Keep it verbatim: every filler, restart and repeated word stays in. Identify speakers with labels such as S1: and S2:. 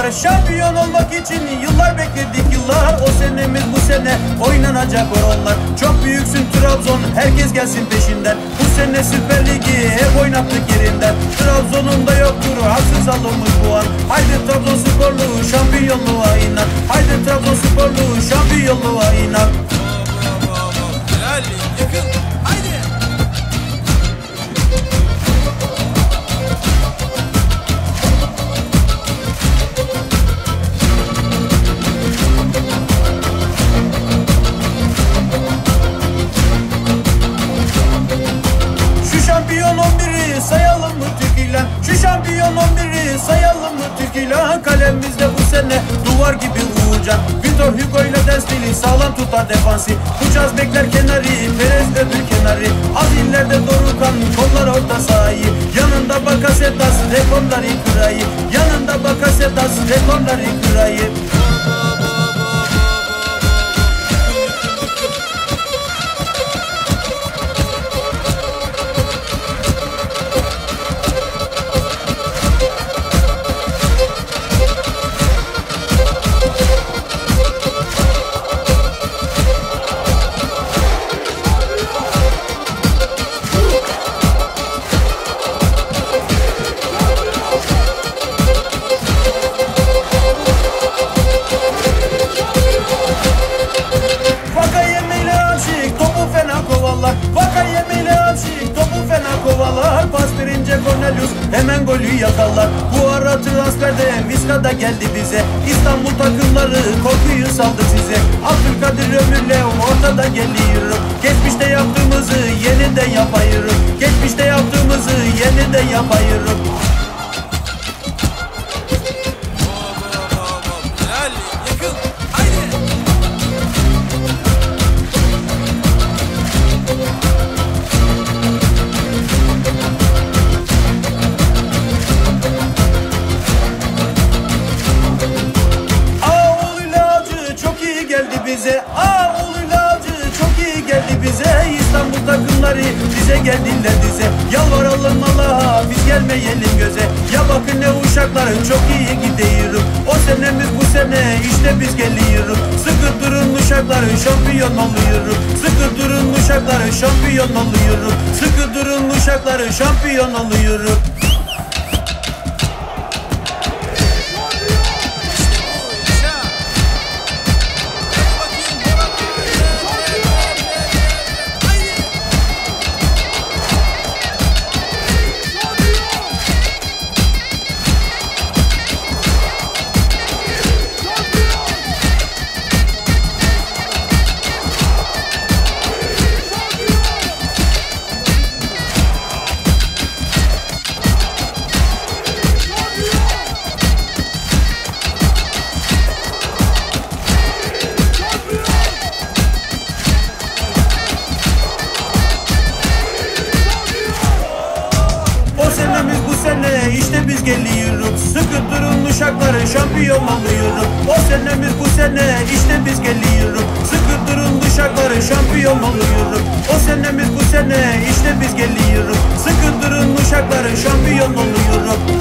S1: yıllar. Şampiyon olmak için yıllar bekledik yıllar. O senemiz bu sene oynanacak oranlar. Çok büyüksün Trabzon, herkes gelsin peşinden. Bu sene Süper Ligi hep oynattık yerinden. Trabzon'un da yoktur haksız alınmış bu an. Haydi Trabzonsporlu şampiyonluğa inan. Haydi Trabzonsporlu şampiyonluğa inan.
S2: Helal, yakın, haydi.
S1: Şu şampiyon on biri sayalım mı Türkiye'yle? Şu şampiyon on biri sayalım mı Türkiye'yle? Kalemizde bu sene duvar gibi Uğurcan. Victor Hugo ile Destili sağlam tutar defansı. Uçaz bekler kenarı, Perez öbür kenarı. Az illerde Dorukan kollar orta sahayı. Yanında Bakasetas rekorları kırayı. Yanında Bakasetas rekorları kırayı. Vaka yemeyle aşık topu fena kovalar. Pas verince Cornelius hemen golü yakalar. Bu ara transferde Vizca da geldi bize. İstanbul takımları korkuyu saldı size. Abdülkadir Ömür'le ortada geliyor. Geçmişte yaptığımızı yeni de yapayırız. Geçmişte yaptığımızı yeni de yapayırız.
S2: Helal, yakın, haydi.
S1: Bize aa Uluyla Avcı çok iyi geldi bize. İstanbul takımları bize geldiler dize. Yalvaralım Allah'a biz gelmeyelim göze. Ya bakın ne uşakları çok iyi gidiyoruz. O senemiz bu sene işte biz geliyoruz. Sıkı durun uşakları şampiyon oluyoruz. Sıkı durun uşakları şampiyon oluyoruz. Sıkı durun uşakları şampiyon oluyoruz. İşte biz geliyoruz. Sıkı durun uşakları şampiyon oluyoruz. O senemiz bu sene işte biz geliyoruz. Sıkı durun uşakları şampiyon oluyoruz. O senemiz bu sene işte biz geliyoruz. Sıkı durun uşakları şampiyon oluyoruz.